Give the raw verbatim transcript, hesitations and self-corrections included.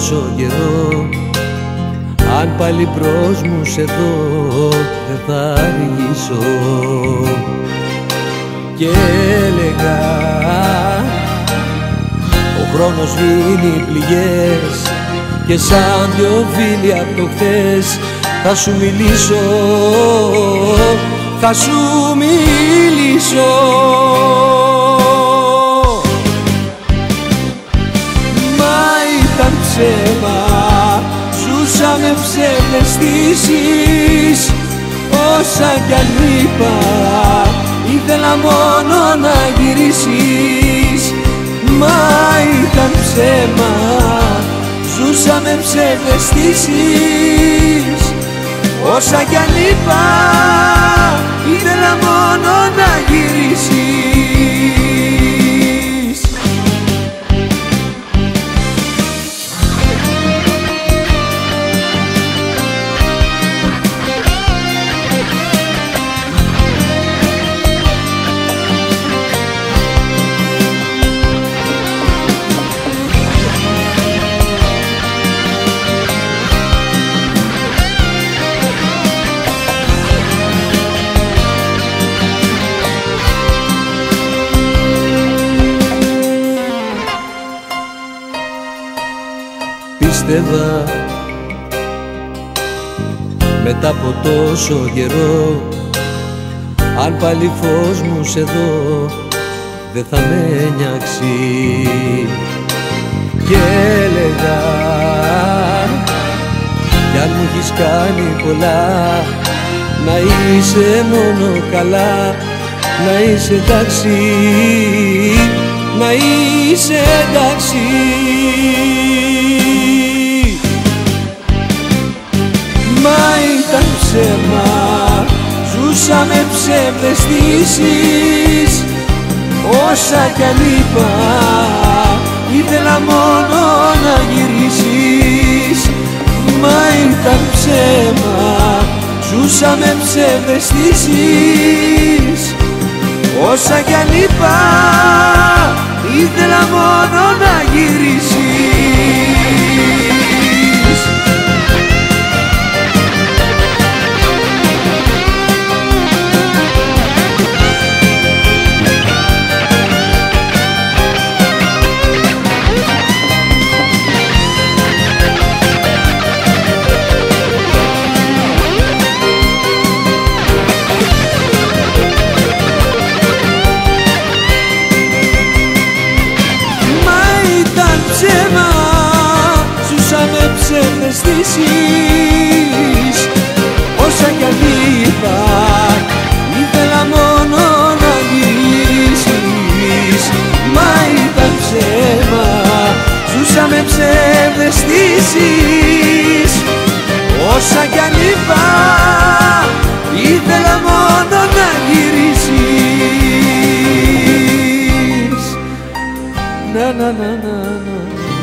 τόσο καιρό, αν πάλι μπρος μου σε δω δεν θα αργήσω. Και έλεγα ο χρόνος σβήνει πληγές και σαν δυο φίλοι απ' το χθες θα σου μιλήσω, θα σου μιλήσω. Μα ήταν ψέμα, ζούσαμε ψευδαισθήσεις. Όσα κι αν είπα, ήθελα μόνο να γυρίσεις. Μα ήταν ψέμα, ζούσαμε ψευδαισθήσεις. Όσα κι αν είπα, ήθελα μόνο να γυρίσεις. Πίστευα μετά από τόσο καιρό, αν πάλι φως μου σε δω δεν θα με νιάξει. Και έλεγα κι αν μου έχεις κάνει πολλά, να είσαι μόνο καλά, να είσαι εντάξει, να είσαι εντάξει. Μα ήταν ψέμα, ζούσαμε ψευδαισθήσεις. Όσα κι αν είπα, ήθελα μόνο να γυρίσεις. Μα ήταν ψέμα, ζούσαμε ψευδαισθήσεις. Όσα κι αν είπα, ήθελα μόνο να γυρίσεις. Ψέμα, ζούσαμε ψευδαισθήσεις. Όσα κι αν είπα, ήθελα μόνο να γυρίσεις. Μα ήταν ψέμα, ζούσαμε ψευδαισθήσεις. Όσα κι αν είπα, ήθελα μόνο να γυρίσεις. Να να να να να.